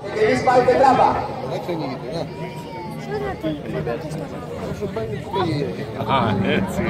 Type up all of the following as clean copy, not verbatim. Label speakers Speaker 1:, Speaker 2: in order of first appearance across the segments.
Speaker 1: Και εμείς πάει τετράβα.
Speaker 2: Α, έτσι.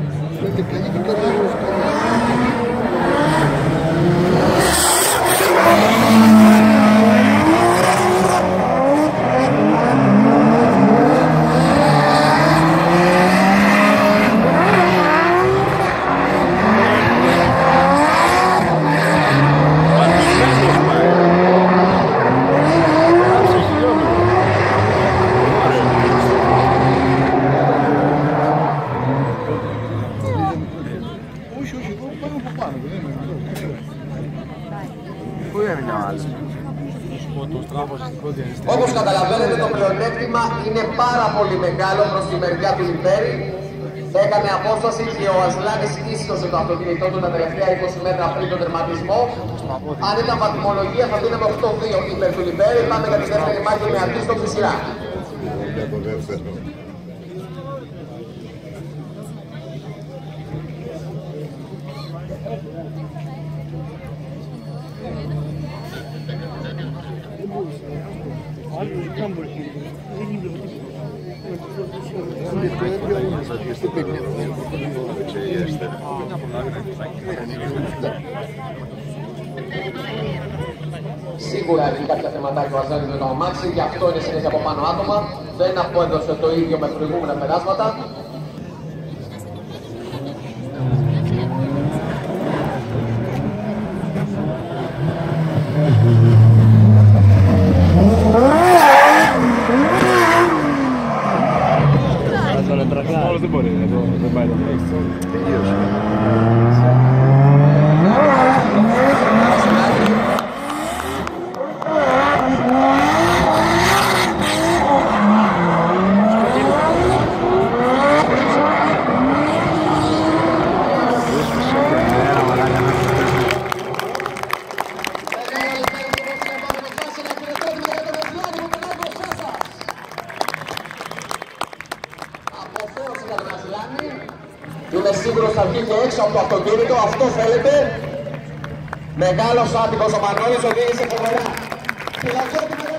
Speaker 1: Όπως καταλαβαίνετε, το πλεονέκτημα είναι πάρα πολύ μεγάλο προς τη μεριά του Λιμπέρι. Έκανε απόσταση και ο Ασλάνης ίσχυσε το αυτοκίνητό του τα τελευταία 20 μέτρα πριν τον τερματισμό. Αν ήταν βαθμολογία θα δίναμε 8-2 υπέρ του Λιμπέρι. Πάμε για τη δεύτερη μάχη με αντίστοιχη σειρά. Σίγουρα έχει κάποια θεματάκια ο Αζάνης με το αμάξι, γι' αυτό είναι συνέχεια από πάνω άτομα. Δεν απόδωσε το ίδιο με προηγούμενα περάσματα.
Speaker 2: Δεν μπορεί, δεν πάει το πλέον. Τελείωσε.
Speaker 1: Είμαι σίγουρος θα βγει και έξω από το αυτοκίνητο, αυτό θέλετε. Μεγάλος άτυπος ο Μανώλης οδήγησε φοβερά.